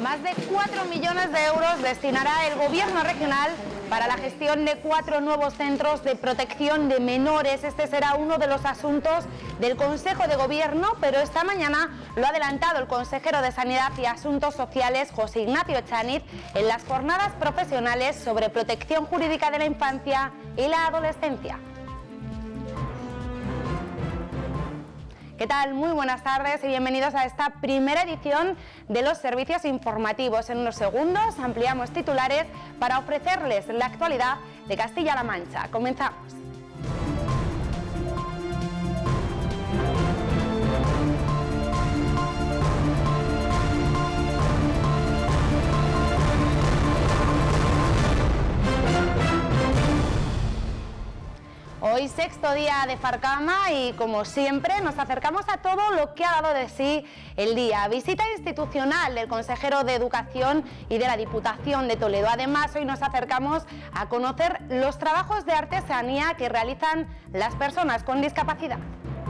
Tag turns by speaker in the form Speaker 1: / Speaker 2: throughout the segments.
Speaker 1: Más de 4 millones de euros destinará el Gobierno regional para la gestión de 4 nuevos centros de protección de menores. Este será uno de los asuntos del Consejo de Gobierno, pero esta mañana lo ha adelantado el consejero de Sanidad y Asuntos Sociales, José Ignacio Echaniz, en las jornadas profesionales sobre protección jurídica de la infancia y la adolescencia. ¿Qué tal? Muy buenas tardes y bienvenidos a esta primera edición de los servicios informativos. En unos segundos ampliamos titulares para ofrecerles la actualidad de Castilla-La Mancha. Comenzamos. Hoy sexto día de Farcama y como siempre nos acercamos a todo lo que ha dado de sí el día. Visita institucional del consejero de Educación y de la Diputación de Toledo. Además, hoy nos acercamos a conocer los trabajos de artesanía que realizan las personas con discapacidad.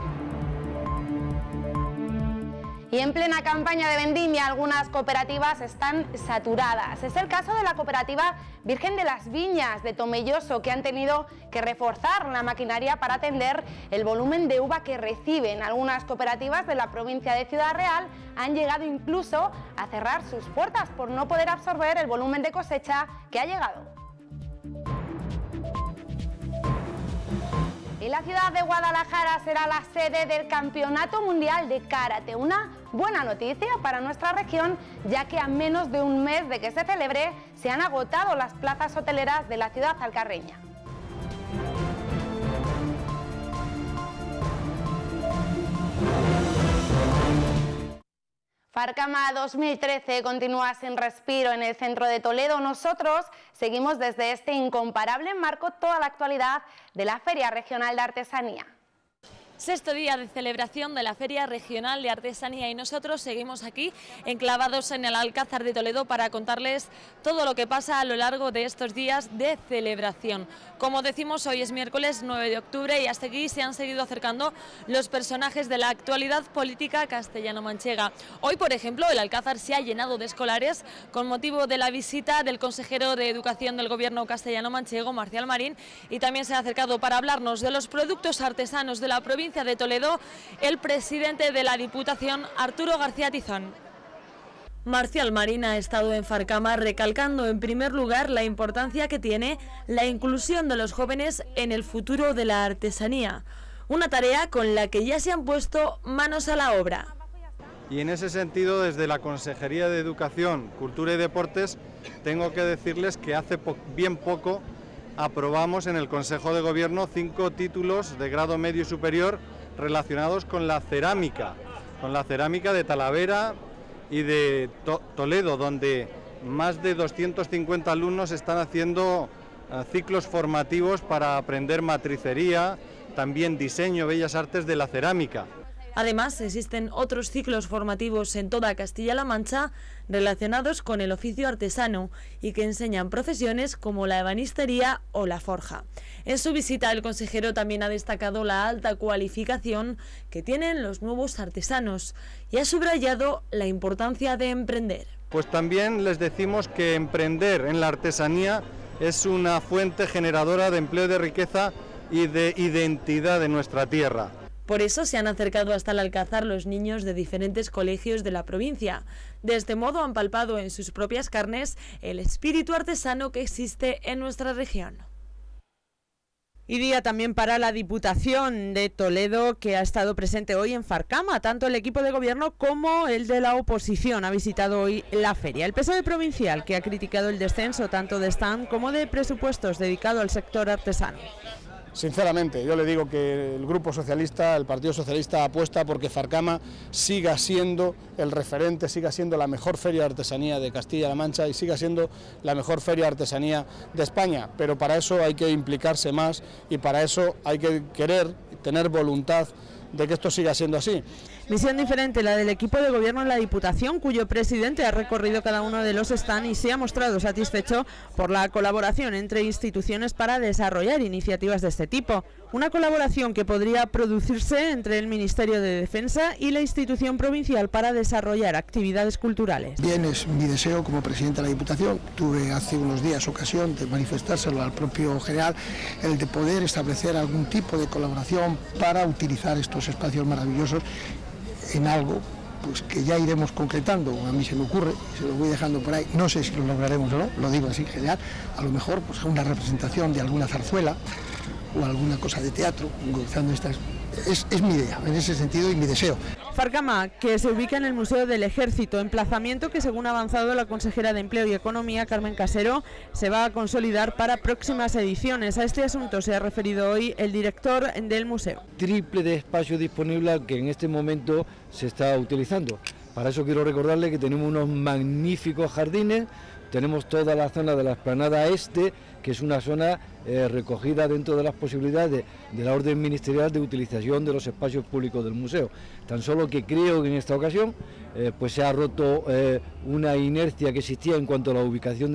Speaker 1: Y en plena campaña de vendimia, algunas cooperativas están saturadas. Es el caso de la cooperativa Virgen de las Viñas de Tomelloso, que han tenido que reforzar la maquinaria para atender el volumen de uva que reciben. Algunas cooperativas de la provincia de Ciudad Real han llegado incluso a cerrar sus puertas por no poder absorber el volumen de cosecha que ha llegado. Y la ciudad de Guadalajara será la sede del Campeonato Mundial de Karate. Una buena noticia para nuestra región, ya que a menos de un mes de que se celebre, se han agotado las plazas hoteleras de la ciudad alcarreña. Farcama 2013 continúa sin respiro en el centro de Toledo. Nosotros seguimos desde este incomparable marco toda la actualidad de la Feria Regional de Artesanía.
Speaker 2: Sexto día de celebración de la Feria Regional de Artesanía y nosotros seguimos aquí enclavados en el Alcázar de Toledo para contarles todo lo que pasa a lo largo de estos días de celebración. Como decimos, hoy es miércoles 9 de octubre y hasta aquí se han seguido acercando los personajes de la actualidad política castellano-manchega. Hoy, por ejemplo, el Alcázar se ha llenado de escolares con motivo de la visita del consejero de Educación del Gobierno castellano-manchego, Marcial Marín, y también se ha acercado para hablarnos de los productos artesanos de la provincia de Toledo el presidente de la Diputación, Arturo García Tizón. Marcial Marín ha estado en Farcama recalcando en primer lugar la importancia que tiene la inclusión de los jóvenes en el futuro de la artesanía, una tarea con la que ya se han puesto manos a la obra.
Speaker 3: Y en ese sentido, desde la Consejería de Educación, Cultura y Deportes, tengo que decirles que hace bien poco aprobamos en el Consejo de Gobierno 5 títulos de grado medio y superior relacionados con la cerámica de Talavera y de Toledo, donde más de 250 alumnos están haciendo ciclos formativos para aprender matricería, también diseño, bellas artes de la cerámica.
Speaker 2: Además, existen otros ciclos formativos en toda Castilla-La Mancha relacionados con el oficio artesano y que enseñan profesiones como la ebanistería o la forja. En su visita, el consejero también ha destacado la alta cualificación que tienen los nuevos artesanos y ha subrayado la importancia de emprender.
Speaker 3: Pues también les decimos que emprender en la artesanía es una fuente generadora de empleo, de riqueza y de identidad de nuestra tierra.
Speaker 2: Por eso se han acercado hasta el Alcázar los niños de diferentes colegios de la provincia. De este modo han palpado en sus propias carnes el espíritu artesano que existe en nuestra región.
Speaker 4: Y día también para la Diputación de Toledo, que ha estado presente hoy en Farcama. Tanto el equipo de gobierno como el de la oposición ha visitado hoy la feria. El PSOE provincial, que ha criticado el descenso tanto de stand como de presupuestos dedicado al sector artesano.
Speaker 5: Sinceramente, yo le digo que el Grupo Socialista, el Partido Socialista apuesta porque Farcama siga siendo el referente, siga siendo la mejor feria de artesanía de Castilla-La Mancha y siga siendo la mejor feria de artesanía de España, pero para eso hay que implicarse más y para eso hay que querer, tener voluntad de que esto siga siendo así.
Speaker 4: Misión diferente la del equipo de gobierno en la Diputación, cuyo presidente ha recorrido cada uno de los stands y se ha mostrado satisfecho por la colaboración entre instituciones para desarrollar iniciativas de este tipo. Una colaboración que podría producirse entre el Ministerio de Defensa y la institución provincial para desarrollar actividades culturales.
Speaker 6: Bien, es mi deseo como presidente de la Diputación. Tuve hace unos días ocasión de manifestárselo al propio general, el de poder establecer algún tipo de colaboración para utilizar estos espacios maravillosos en algo pues que ya iremos concretando. A mí se me ocurre, se lo voy dejando por ahí, no sé si lo lograremos o no, lo digo así en general, a lo mejor pues una representación de alguna zarzuela o alguna cosa de teatro, utilizando estas. Es mi idea, en ese sentido, y mi deseo.
Speaker 4: Farcama, que se ubica en el Museo del Ejército, emplazamiento que, según ha avanzado la consejera de Empleo y Economía, Carmen Casero, se va a consolidar para próximas ediciones. A este asunto se ha referido hoy el director del museo.
Speaker 7: Triple de espacio disponible que en este momento se está utilizando. Para eso quiero recordarle que tenemos unos magníficos jardines. Tenemos toda la zona de la explanada este, que es una zona recogida dentro de las posibilidades de la orden ministerial de utilización de los espacios públicos del museo. Tan solo que creo que en esta ocasión pues se ha roto una inercia que existía en cuanto a la ubicación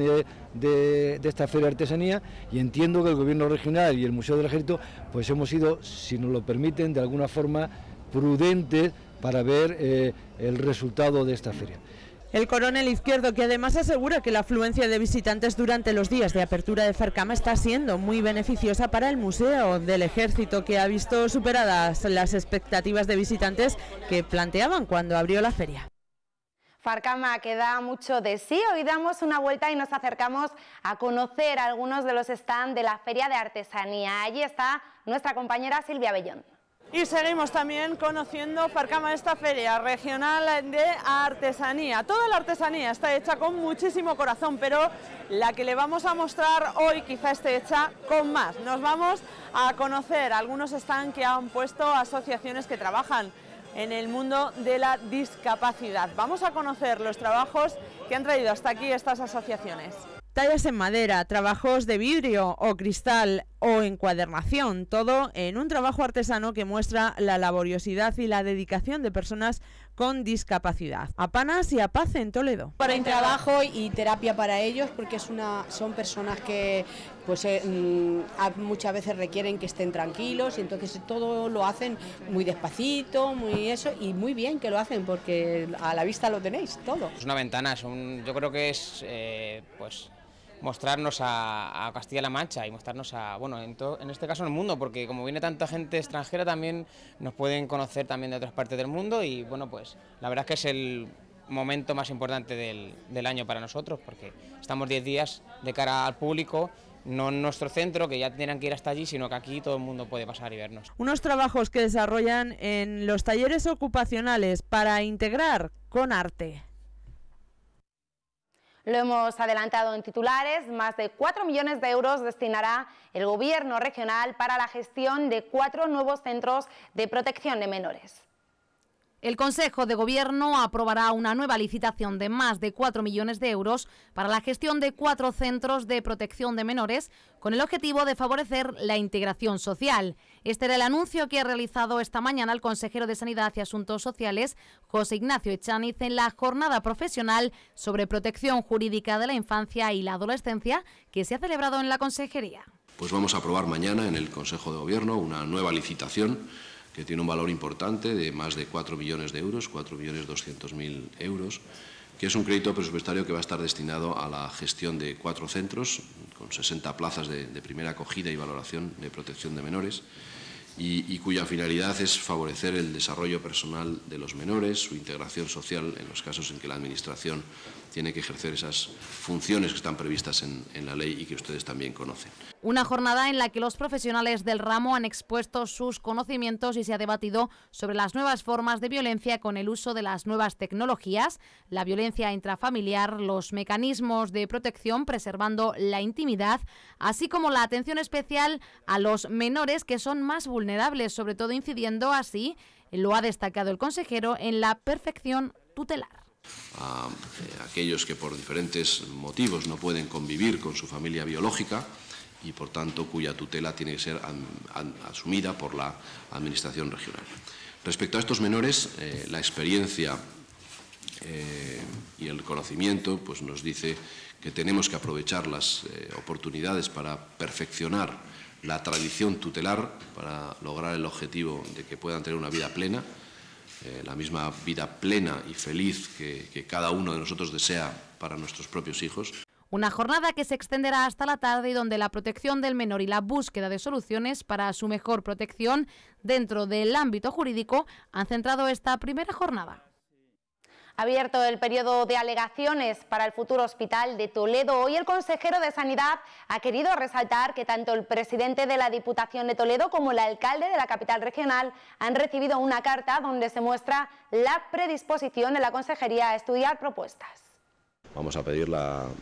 Speaker 7: de esta feria de artesanía, y entiendo que el Gobierno regional y el Museo del Ejército pues hemos sido, si nos lo permiten, de alguna forma prudentes para ver el resultado de esta feria.
Speaker 4: El coronel Izquierdo, que además asegura que la afluencia de visitantes durante los días de apertura de Farcama está siendo muy beneficiosa para el Museo del Ejército, que ha visto superadas las expectativas de visitantes que planteaban cuando abrió la feria.
Speaker 1: Farcama, que da mucho de sí. Hoy damos una vuelta y nos acercamos a conocer algunos de los stands de la Feria de Artesanía. Allí está nuestra compañera Silvia Bellón.
Speaker 4: Y seguimos también conociendo Farcama, esta feria regional de artesanía. Toda la artesanía está hecha con muchísimo corazón, pero la que le vamos a mostrar hoy quizá esté hecha con más. Nos vamos a conocer algunos stands que han puesto asociaciones que trabajan en el mundo de la discapacidad. Vamos a conocer los trabajos que han traído hasta aquí estas asociaciones. Tallas en madera, trabajos de vidrio o cristal o encuadernación, todo en un trabajo artesano que muestra la laboriosidad y la dedicación de personas con discapacidad. A Panas y a Paz en Toledo.
Speaker 8: Para un trabajo y terapia para ellos, porque son personas que pues muchas veces requieren que estén tranquilos, y entonces todo lo hacen muy despacito, muy eso, y muy bien que lo hacen, porque a la vista lo tenéis todo.
Speaker 9: Es una ventana, yo creo que es pues mostrarnos a Castilla-La Mancha y mostrarnos en este caso en el mundo, porque como viene tanta gente extranjera también nos pueden conocer también de otras partes del mundo, y bueno, pues la verdad es que es el momento más importante del año para nosotros, porque estamos 10 días de cara al público, no en nuestro centro, que ya tienen que ir hasta allí, sino que aquí todo el mundo puede pasar y vernos.
Speaker 4: Unos trabajos que desarrollan en los talleres ocupacionales para integrar con arte.
Speaker 1: Lo hemos adelantado en titulares, más de 4 millones de euros destinará el Gobierno regional para la gestión de 4 nuevos centros de protección de menores.
Speaker 10: El Consejo de Gobierno aprobará una nueva licitación de más de 4 millones de euros para la gestión de 4 centros de protección de menores, con el objetivo de favorecer la integración social. Este era el anuncio que ha realizado esta mañana el consejero de Sanidad y Asuntos Sociales, José Ignacio Echaniz, en la jornada profesional sobre protección jurídica de la infancia y la adolescencia que se ha celebrado en la consejería.
Speaker 11: Pues vamos a aprobar mañana en el Consejo de Gobierno una nueva licitación que tiene un valor importante de más de 4 millones de euros, 4.200.000 euros, que es un crédito presupuestario que va a estar destinado a la gestión de 4 centros, con 60 plazas de primera acogida y valoración de protección de menores, y cuya finalidad es favorecer el desarrollo personal de los menores, su integración social en los casos en que la Administración tiene que ejercer esas funciones que están previstas en la ley y que ustedes también conocen.
Speaker 10: Una jornada en la que los profesionales del ramo han expuesto sus conocimientos y se ha debatido sobre las nuevas formas de violencia con el uso de las nuevas tecnologías, la violencia intrafamiliar, los mecanismos de protección preservando la intimidad, así como la atención especial a los menores que son más vulnerables, sobre todo incidiendo así, lo ha destacado el consejero, en la perfección tutelar.
Speaker 11: A aquellos que por diferentes motivos no pueden convivir con su familia biológica y por tanto cuya tutela tiene que ser asumida por la Administración regional. Respecto a estos menores, la experiencia y el conocimiento pues nos dice que tenemos que aprovechar las oportunidades para perfeccionar la tradición tutelar para lograr el objetivo de que puedan tener una vida plena, la misma vida plena y feliz que cada uno de nosotros desea para nuestros propios hijos.
Speaker 10: Una jornada que se extenderá hasta la tarde y donde la protección del menor y la búsqueda de soluciones para su mejor protección dentro del ámbito jurídico han centrado esta primera jornada.
Speaker 1: Abierto el periodo de alegaciones para el futuro hospital de Toledo. Hoy el consejero de Sanidad ha querido resaltar que tanto el presidente de la Diputación de Toledo como el alcalde de la capital regional han recibido una carta donde se muestra la predisposición de la consejería a estudiar propuestas.
Speaker 11: Vamos a pedir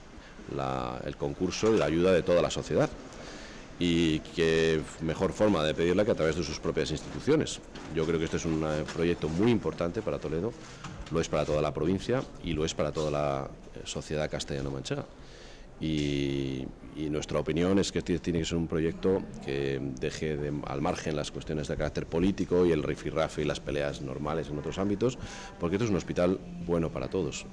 Speaker 11: el concurso y la ayuda de toda la sociedad. Y qué mejor forma de pedirla que a través de sus propias instituciones. Yo creo que este es un proyecto muy importante para Toledo, lo es para toda la provincia y lo es para toda la sociedad castellano-manchega. Y nuestra opinión es que tiene que ser un proyecto que deje al margen las cuestiones de carácter político y el rifirrafe y las peleas normales en otros ámbitos, porque esto es un hospital bueno para todos.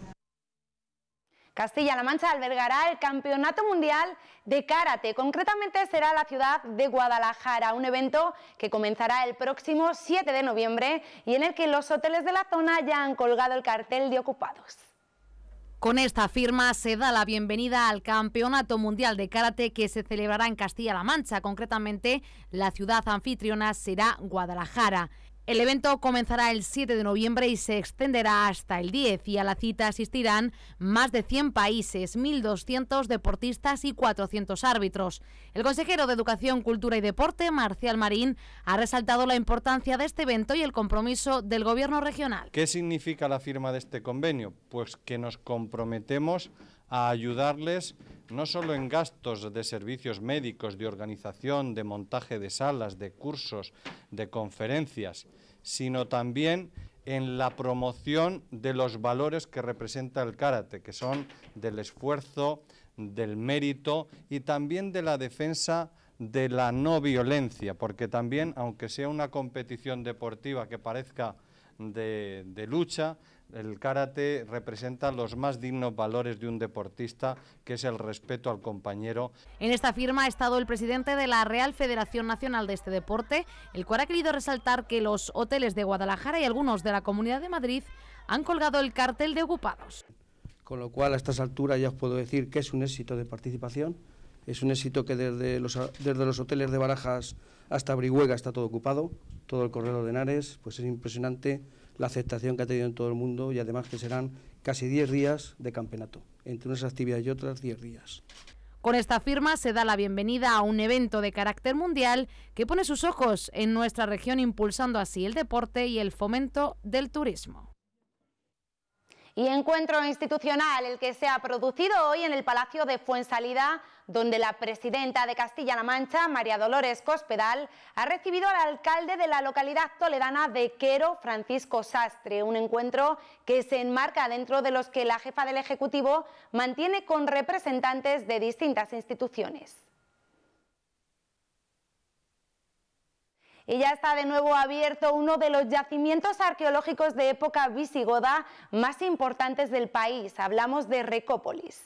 Speaker 1: Castilla-La Mancha albergará el Campeonato Mundial de Karate. Concretamente será la ciudad de Guadalajara, un evento que comenzará el próximo 7 de noviembre y en el que los hoteles de la zona ya han colgado el cartel de ocupados.
Speaker 10: Con esta firma se da la bienvenida al Campeonato Mundial de Karate que se celebrará en Castilla-La Mancha. Concretamente, la ciudad anfitriona será Guadalajara. El evento comenzará el 7 de noviembre y se extenderá hasta el 10 y a la cita asistirán más de 100 países, 1.200 deportistas y 400 árbitros. El consejero de Educación, Cultura y Deporte, Marcial Marín, ha resaltado la importancia de este evento y el compromiso del Gobierno regional.
Speaker 3: ¿Qué significa la firma de este convenio? Pues que nos comprometemos a ayudarles no solo en gastos de servicios médicos, de organización, de montaje de salas, de cursos, de conferencias, sino también en la promoción de los valores que representa el karate, que son del esfuerzo, del mérito y también de la defensa de la no violencia, porque también, aunque sea una competición deportiva que parezca de lucha, el karate representa los más dignos valores de un deportista, que es el respeto al compañero.
Speaker 10: En esta firma ha estado el presidente de la Real Federación Nacional de este deporte, el cual ha querido resaltar que los hoteles de Guadalajara y algunos de la Comunidad de Madrid han colgado el cartel de ocupados.
Speaker 12: Con lo cual, a estas alturas ya os puedo decir que es un éxito de participación, es un éxito que desde los hoteles de Barajas hasta Brihuega está todo ocupado, todo el corredor de Henares, pues es impresionante la aceptación que ha tenido en todo el mundo y además que serán casi 10 días de campeonato, entre unas actividades y otras 10 días.
Speaker 10: Con esta firma se da la bienvenida a un evento de carácter mundial que pone sus ojos en nuestra región, impulsando así el deporte y el fomento del turismo.
Speaker 1: Y encuentro institucional el que se ha producido hoy en el Palacio de Fuensalida, donde la presidenta de Castilla-La Mancha, María Dolores Cospedal, ha recibido al alcalde de la localidad toledana de Quero, Francisco Sastre, un encuentro que se enmarca dentro de los que la jefa del Ejecutivo mantiene con representantes de distintas instituciones. Y ya está de nuevo abierto uno de los yacimientos arqueológicos de época visigoda más importantes del país. Hablamos de Recópolis.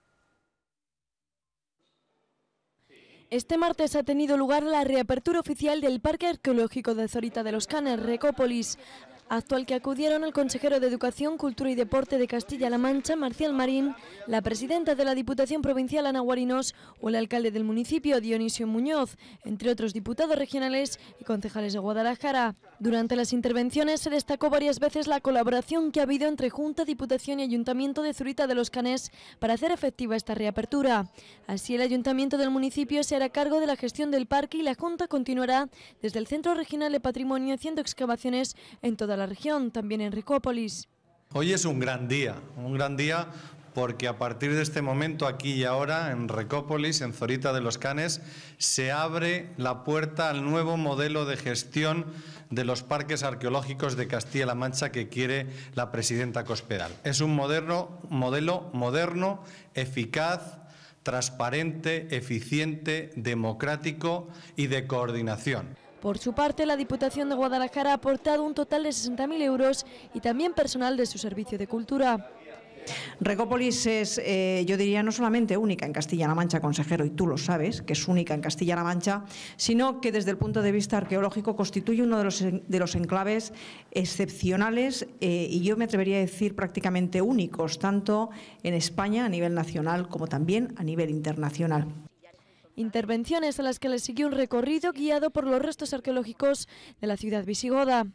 Speaker 13: Este martes ha tenido lugar la reapertura oficial del Parque Arqueológico de Zorita de los Canes, Recópolis, acto al que acudieron el consejero de Educación, Cultura y Deporte de Castilla-La Mancha, Marcial Marín, la presidenta de la Diputación Provincial, Ana Guarinos, o el alcalde del municipio, Dionisio Muñoz, entre otros diputados regionales y concejales de Guadalajara. Durante las intervenciones se destacó varias veces la colaboración que ha habido entre Junta, Diputación y Ayuntamiento de Zorita de los Canes para hacer efectiva esta reapertura. Así, el Ayuntamiento del municipio se hará cargo de la gestión del parque y la Junta continuará desde el Centro Regional de Patrimonio haciendo excavaciones en toda la región, también en Recópolis.
Speaker 3: Hoy es un gran día porque a partir de este momento, aquí y ahora, en Recópolis, en Zorita de los Canes, se abre la puerta al nuevo modelo de gestión de los parques arqueológicos de Castilla-La Mancha que quiere la presidenta Cospedal. Es un modelo moderno, eficaz, transparente, eficiente, democrático y de coordinación.
Speaker 13: Por su parte, la Diputación de Guadalajara ha aportado un total de 60.000 euros y también personal de su servicio de cultura.
Speaker 14: Recópolis es, yo diría, no solamente única en Castilla-La Mancha, consejero, y tú lo sabes, que es única en Castilla-La Mancha, sino que desde el punto de vista arqueológico constituye uno de los enclaves excepcionales y yo me atrevería a decir prácticamente únicos, tanto en España a nivel nacional como también a nivel internacional.
Speaker 13: Intervenciones a las que le siguió un recorrido guiado por los restos arqueológicos de la ciudad visigoda.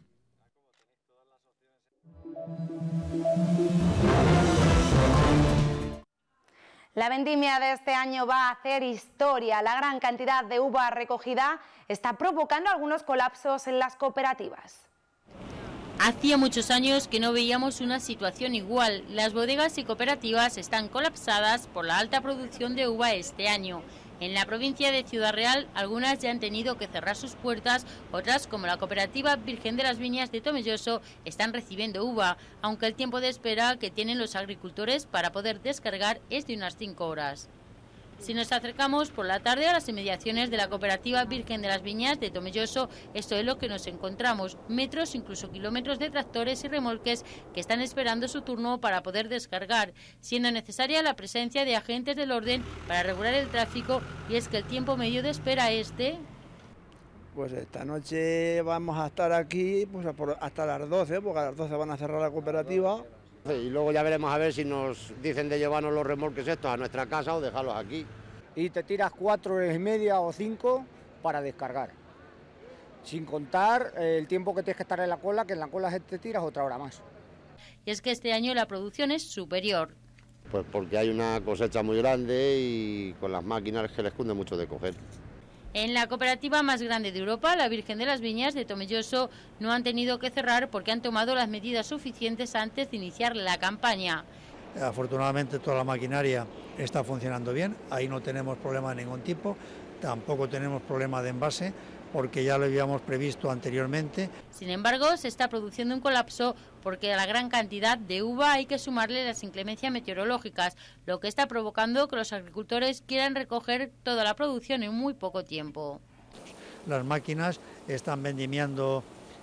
Speaker 1: La vendimia de este año va a hacer historia. La gran cantidad de uva recogida está provocando algunos colapsos en las cooperativas.
Speaker 15: Hacía muchos años que no veíamos una situación igual. Las bodegas y cooperativas están colapsadas por la alta producción de uva este año. En la provincia de Ciudad Real, algunas ya han tenido que cerrar sus puertas, otras, como la cooperativa Virgen de las Viñas de Tomelloso, están recibiendo uva, aunque el tiempo de espera que tienen los agricultores para poder descargar es de unas 5 horas. Si nos acercamos por la tarde a las inmediaciones de la cooperativa Virgen de las Viñas de Tomelloso, esto es lo que nos encontramos, metros, incluso kilómetros de tractores y remolques que están esperando su turno para poder descargar, siendo necesaria la presencia de agentes del orden para regular el tráfico, y es que el tiempo medio de espera es de...
Speaker 16: Pues esta noche vamos a estar aquí pues hasta las 12, porque a las 12 van a cerrar la cooperativa.
Speaker 17: Y luego ya veremos a ver si nos dicen de llevarnos los remolques estos a nuestra casa o dejarlos aquí.
Speaker 18: Y te tiras 4 horas y media o 5 para descargar. Sin contar el tiempo que tienes que estar en la cola, que en la cola te tiras otra hora más.
Speaker 15: Y es que este año la producción es superior.
Speaker 17: Pues porque hay una cosecha muy grande y con las máquinas que les cunde mucho de coger.
Speaker 15: En la cooperativa más grande de Europa, la Virgen de las Viñas de Tomelloso, no han tenido que cerrar porque han tomado las medidas suficientes antes de iniciar la campaña.
Speaker 19: Afortunadamente toda la maquinaria está funcionando bien, ahí no tenemos problema de ningún tipo, tampoco tenemos problema de envase porque ya lo habíamos previsto anteriormente.
Speaker 15: Sin embargo, se está produciendo un colapso porque a la gran cantidad de uva hay que sumarle las inclemencias meteorológicas, lo que está provocando que los agricultores quieran recoger toda la producción en muy poco tiempo.
Speaker 19: Las máquinas están vendimiando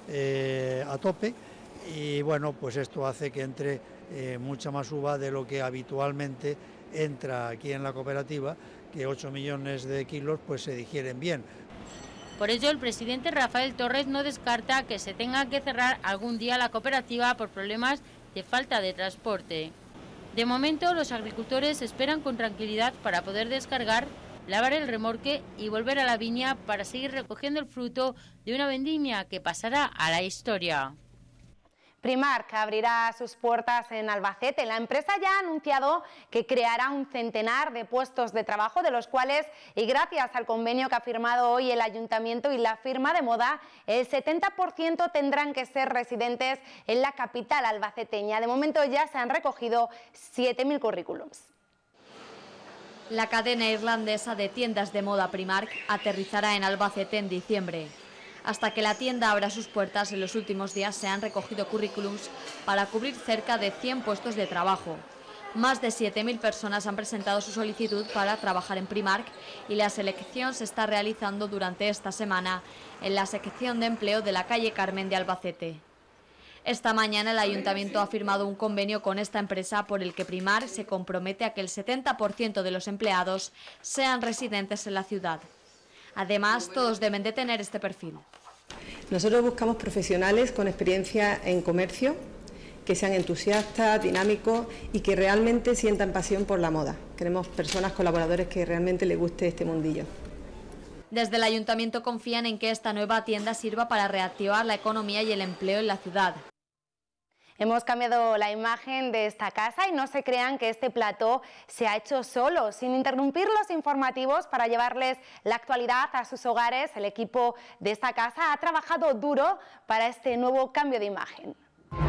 Speaker 19: a tope y bueno, pues esto hace que entre mucha más uva de lo que habitualmente entra aquí en la cooperativa, que 8 millones de kilos pues se digieren bien.
Speaker 15: Por ello, el presidente Rafael Torres no descarta que se tenga que cerrar algún día la cooperativa por problemas de falta de transporte. De momento, los agricultores esperan con tranquilidad para poder descargar, lavar el remolque y volver a la viña para seguir recogiendo el fruto de una vendimia que pasará a la historia.
Speaker 1: Primark abrirá sus puertas en Albacete. La empresa ya ha anunciado que creará un centenar de puestos de trabajo, de los cuales, y gracias al convenio que ha firmado hoy el Ayuntamiento y la firma de moda, el 70% tendrán que ser residentes en la capital albaceteña. De momento ya se han recogido 7.000 currículums.
Speaker 20: La cadena irlandesa de tiendas de moda Primark aterrizará en Albacete en diciembre. Hasta que la tienda abra sus puertas, en los últimos días se han recogido currículums para cubrir cerca de 100 puestos de trabajo. Más de 7.000 personas han presentado su solicitud para trabajar en Primark y la selección se está realizando durante esta semana en la sección de empleo de la calle Carmen de Albacete. Esta mañana el Ayuntamiento ha firmado un convenio con esta empresa por el que Primark se compromete a que el 70% de los empleados sean residentes en la ciudad. Además, todos deben de tener este perfil.
Speaker 21: Nosotros buscamos profesionales con experiencia en comercio, que sean entusiastas, dinámicos y que realmente sientan pasión por la moda. Queremos personas, colaboradores que realmente les guste este mundillo.
Speaker 20: Desde el Ayuntamiento confían en que esta nueva tienda sirva para reactivar la economía y el empleo en la ciudad.
Speaker 1: Hemos cambiado la imagen de esta casa y no se crean que este plató se ha hecho solo. Sin interrumpir los informativos para llevarles la actualidad a sus hogares, el equipo de esta casa ha trabajado duro para este nuevo cambio de imagen.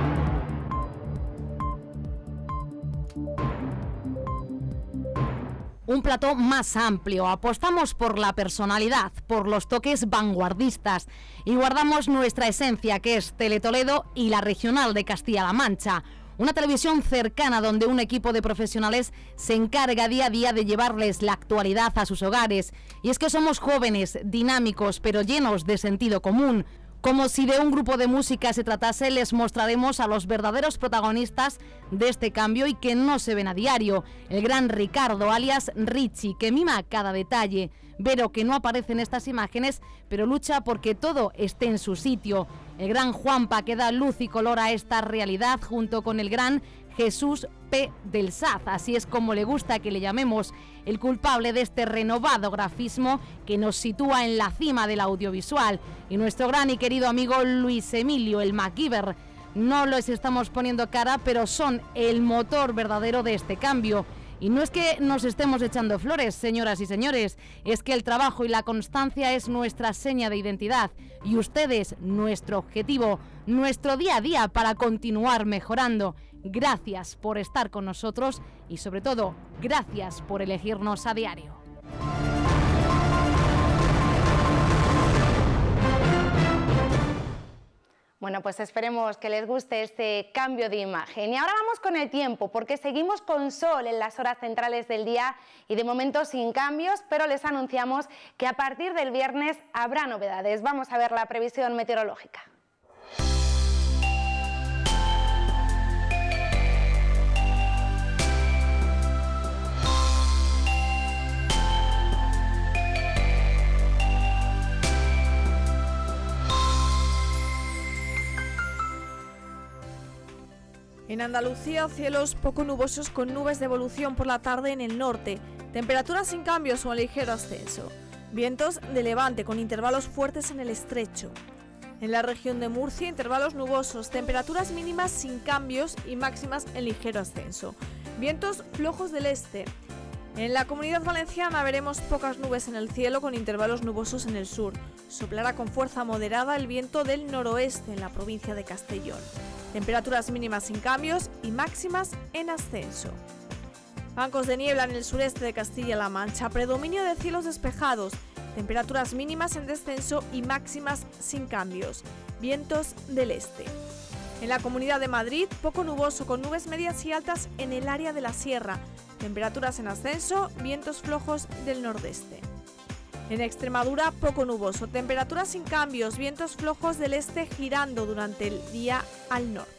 Speaker 10: Un plató más amplio, apostamos por la personalidad, por los toques vanguardistas y guardamos nuestra esencia, que es Teletoledo y la regional de Castilla-La Mancha. Una televisión cercana donde un equipo de profesionales se encarga día a día de llevarles la actualidad a sus hogares. Y es que somos jóvenes, dinámicos, pero llenos de sentido común. Como si de un grupo de música se tratase, les mostraremos a los verdaderos protagonistas de este cambio y que no se ven a diario. El gran Ricardo, alias Richie, que mima cada detalle. Vero, que no aparece en estas imágenes, pero lucha porque todo esté en su sitio. El gran Juanpa, que da luz y color a esta realidad, junto con el gran Jesús P. del Saz, así es como le gusta que le llamemos, el culpable de este renovado grafismo que nos sitúa en la cima del audiovisual. Y nuestro gran y querido amigo Luis Emilio, el MacGyver. No les estamos poniendo cara, pero son el motor verdadero de este cambio. Y no es que nos estemos echando flores, señoras y señores, es que el trabajo y la constancia es nuestra seña de identidad y ustedes nuestro objetivo, nuestro día a día para continuar mejorando. Gracias por estar con nosotros y sobre todo, gracias por elegirnos a diario.
Speaker 1: Bueno, pues esperemos que les guste este cambio de imagen. Y ahora vamos con el tiempo, porque seguimos con sol en las horas centrales del día y de momento sin cambios, pero les anunciamos que a partir del viernes habrá novedades. Vamos a ver la previsión meteorológica.
Speaker 2: En Andalucía, cielos poco nubosos con nubes de evolución por la tarde en el norte, temperaturas sin cambios o en ligero ascenso, vientos de levante con intervalos fuertes en el estrecho. En la región de Murcia, intervalos nubosos, temperaturas mínimas sin cambios y máximas en ligero ascenso, vientos flojos del este. En la Comunidad Valenciana veremos pocas nubes en el cielo con intervalos nubosos en el sur. Soplará con fuerza moderada el viento del noroeste en la provincia de Castellón. Temperaturas mínimas sin cambios y máximas en ascenso. Bancos de niebla en el sureste de Castilla-La Mancha, predominio de cielos despejados, temperaturas mínimas en descenso y máximas sin cambios, vientos del este. En la Comunidad de Madrid, poco nuboso con nubes medias y altas en el área de la sierra, temperaturas en ascenso, vientos flojos del nordeste. En Extremadura, poco nuboso, temperaturas sin cambios, vientos flojos del este girando durante el día al norte.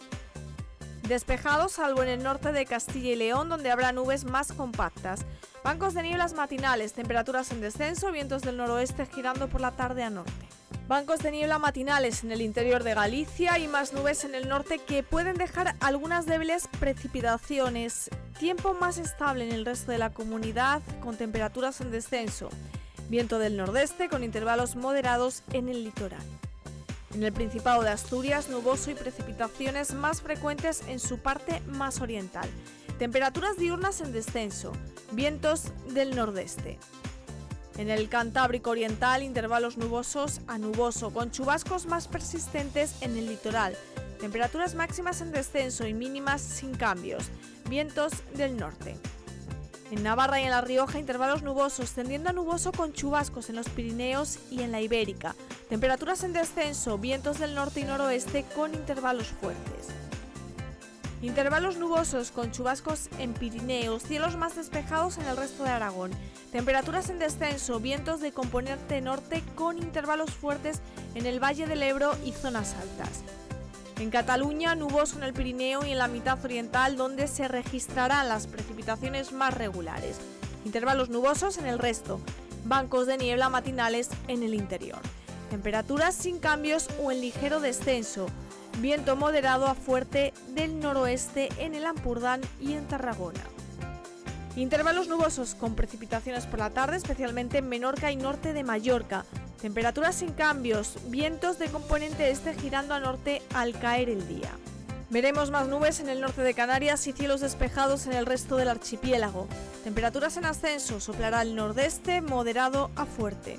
Speaker 2: Despejado, salvo en el norte de Castilla y León, donde habrá nubes más compactas. Bancos de nieblas matinales, temperaturas en descenso, vientos del noroeste girando por la tarde a norte. Bancos de niebla matinales en el interior de Galicia y más nubes en el norte que pueden dejar algunas débiles precipitaciones. Tiempo más estable en el resto de la comunidad, con temperaturas en descenso. Viento del nordeste con intervalos moderados en el litoral. En el Principado de Asturias, nuboso y precipitaciones más frecuentes en su parte más oriental. Temperaturas diurnas en descenso, vientos del nordeste. En el Cantábrico Oriental, intervalos nubosos a nuboso, con chubascos más persistentes en el litoral. Temperaturas máximas en descenso y mínimas sin cambios, vientos del norte. En Navarra y en La Rioja, intervalos nubosos, tendiendo a nuboso con chubascos en los Pirineos y en la Ibérica. Temperaturas en descenso, vientos del norte y noroeste con intervalos fuertes. Intervalos nubosos con chubascos en Pirineos, cielos más despejados en el resto de Aragón. Temperaturas en descenso, vientos de componente norte con intervalos fuertes en el Valle del Ebro y zonas altas. En Cataluña, nuboso en el Pirineo y en la mitad oriental, donde se registrarán las precipitaciones más regulares. Intervalos nubosos en el resto, bancos de niebla matinales en el interior. Temperaturas sin cambios o en ligero descenso. Viento moderado a fuerte del noroeste en el Ampurdán y en Tarragona. Intervalos nubosos con precipitaciones por la tarde, especialmente en Menorca y norte de Mallorca. Temperaturas sin cambios, vientos de componente este girando a norte al caer el día. Veremos más nubes en el norte de Canarias y cielos despejados en el resto del archipiélago. Temperaturas en ascenso, soplará el nordeste moderado a fuerte.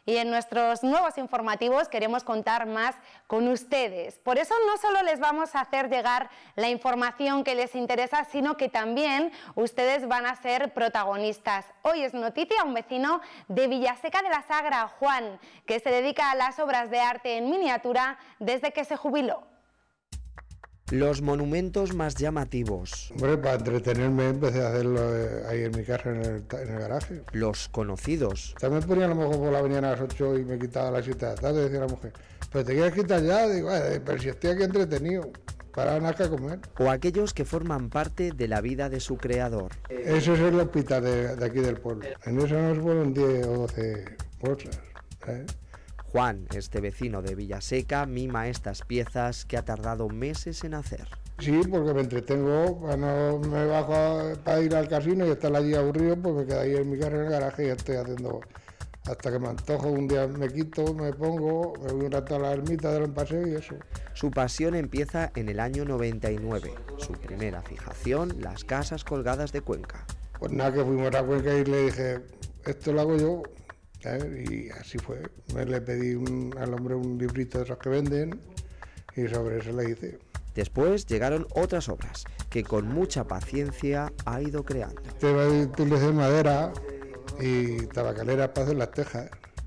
Speaker 1: Y en nuestros nuevos informativos queremos contar más con ustedes. Por eso no solo les vamos a hacer llegar la información que les interesa, sino que también ustedes van a ser protagonistas. Hoy es noticia un vecino de Villaseca de la Sagra, Juan, que se dedica a las obras de arte en miniatura desde que se jubiló.
Speaker 5: Los monumentos más llamativos.
Speaker 22: Hombre, para entretenerme empecé a hacerlo ahí en mi casa, en el garaje.
Speaker 5: Los conocidos.
Speaker 22: También ponía a lo mejor por la mañana a las 8 y me quitaba a las 7 de la tarde, decía la mujer, pero te quieres quitar ya, digo, pero si estoy aquí entretenido, para nada que comer.
Speaker 5: O aquellos que forman parte de la vida de su creador.
Speaker 22: Eso es el hospital de aquí del pueblo. En eso nos fueron 10 o 12 bolsas, ¿eh?
Speaker 5: Juan, este vecino de Villaseca, mima estas piezas que ha tardado meses en hacer.
Speaker 22: Sí, porque me entretengo, cuando me bajo para ir al casino y estar allí aburrido, pues me quedo ahí en mi casa en el garaje y estoy haciendo hasta que me antojo. Un día me quito, me pongo, me voy un rato a la ermita del paseo y eso.
Speaker 5: Su pasión empieza en el año 99. Su primera fijación, las casas colgadas de Cuenca.
Speaker 22: Pues nada, que fuimos a Cuenca y le dije, esto lo hago yo. Y así fue. Le pedí al hombre un librito de esos que venden y sobre eso le hice.
Speaker 5: Después llegaron otras obras que con mucha paciencia ha ido creando.
Speaker 22: Te va a utilizar madera y tabacaleras para hacer las tejas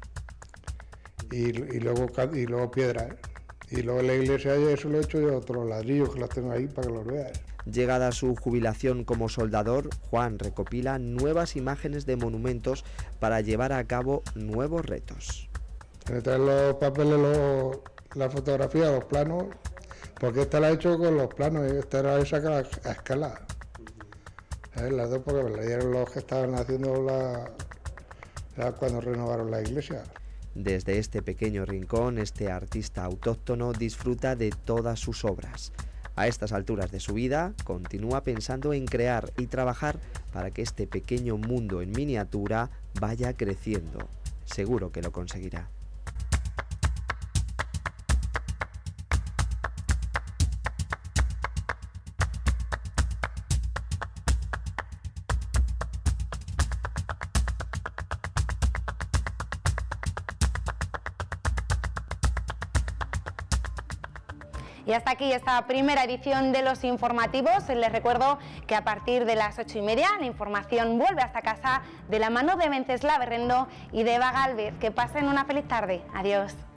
Speaker 22: y luego piedras. Y luego en la iglesia eso lo he hecho yo, otros ladrillos que los tengo ahí para que los veas.
Speaker 5: Llegada su jubilación como soldador, Juan recopila nuevas imágenes de monumentos para llevar a cabo nuevos retos.
Speaker 22: Me traen los papeles, la fotografía, los planos, porque esta la he hecho con los planos y esta la he sacado a escala. Las dos porque me la dieron los que estaban haciendo cuando renovaron la iglesia.
Speaker 5: Desde este pequeño rincón, este artista autóctono disfruta de todas sus obras. A estas alturas de su vida, continúa pensando en crear y trabajar para que este pequeño mundo en miniatura vaya creciendo. Seguro que lo conseguirá.
Speaker 1: Y hasta aquí esta primera edición de los informativos. Les recuerdo que a partir de las 8:30 la información vuelve hasta casa de la mano de Venceslao Berrendo y de Eva Gálvez. Que pasen una feliz tarde. Adiós.